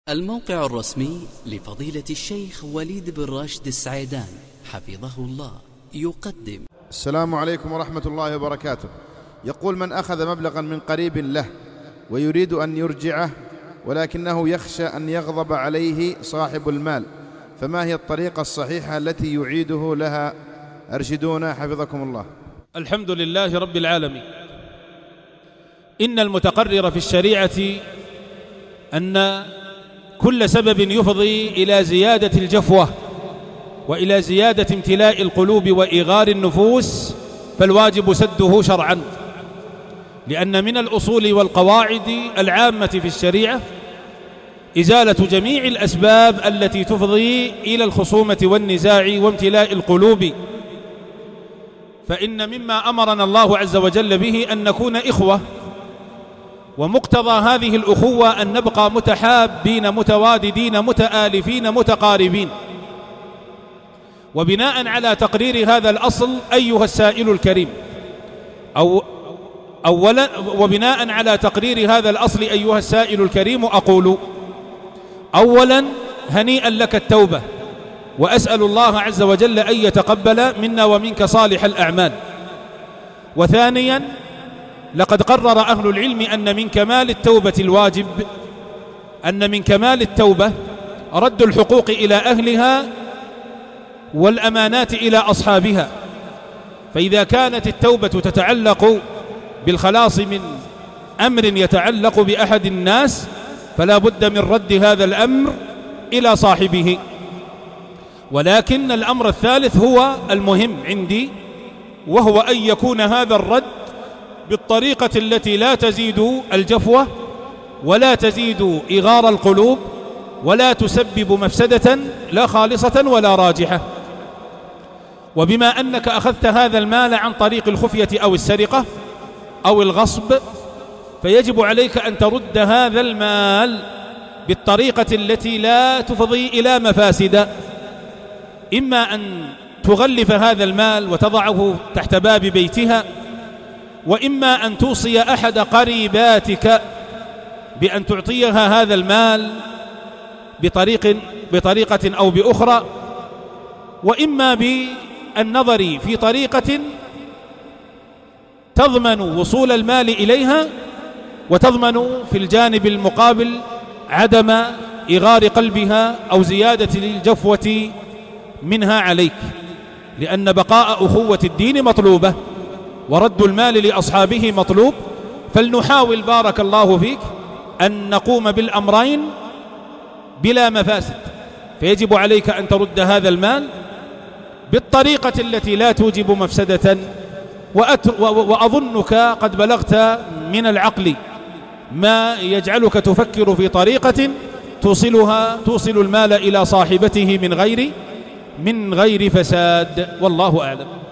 الموقع الرسمي لفضيلة الشيخ وليد بن راشد السعيدان حفظه الله يقدم. السلام عليكم ورحمة الله وبركاته. يقول: من أخذ مبلغا من قريب له ويريد أن يرجعه ولكنه يخشى أن يغضب عليه صاحب المال، فما هي الطريقة الصحيحة التي يعيده لها؟ أرشدونا حفظكم الله. الحمد لله رب العالمين. إن المتقرر في الشريعة أن كل سبب يفضي إلى زيادة الجفوة وإلى زيادة امتلاء القلوب وإغار النفوس فالواجب سده شرعا، لأن من الأصول والقواعد العامة في الشريعة إزالة جميع الأسباب التي تفضي إلى الخصومة والنزاع وامتلاء القلوب. فإن مما أمرنا الله عز وجل به أن نكون إخوة، ومقتضى هذه الأخوة أن نبقى متحابين متواددين متآلفين متقاربين. وبناء على تقرير هذا الأصل أيها السائل الكريم، وبناء على تقرير هذا الأصل أيها السائل الكريم أقول: أولا هنيئا لك التوبة، وأسأل الله عز وجل أن يتقبل منا ومنك صالح الأعمال. وثانيا لقد قرر أهل العلم أن من كمال التوبة الواجب أن من كمال التوبة رد الحقوق إلى أهلها والأمانات إلى أصحابها. فإذا كانت التوبة تتعلق بالخلاص من أمر يتعلق بأحد الناس فلا بد من رد هذا الأمر إلى صاحبه. ولكن الأمر الثالث هو المهم عندي، وهو أن يكون هذا الرد بالطريقة التي لا تزيد الجفوة ولا تزيد إغار القلوب ولا تسبب مفسدة لا خالصة ولا راجحة. وبما أنك أخذت هذا المال عن طريق الخفية أو السرقة أو الغصب، فيجب عليك أن ترد هذا المال بالطريقة التي لا تفضي إلى مفاسد، إما أن تغلف هذا المال وتضعه تحت باب بيتها، وإما أن توصي أحد قريباتك بأن تعطيها هذا المال بطريقة أو بأخرى، وإما بالنظر في طريقة تضمن وصول المال إليها وتضمن في الجانب المقابل عدم إغار قلبها أو زيادة الجفوة منها عليك، لأن بقاء أخوة الدين مطلوبة ورد المال لأصحابه مطلوب. فلنحاول بارك الله فيك أن نقوم بالأمرين بلا مفاسد. فيجب عليك أن ترد هذا المال بالطريقة التي لا توجب مفسدة، وأظنك قد بلغت من العقل ما يجعلك تفكر في طريقة توصل المال إلى صاحبته من غير فساد، والله أعلم.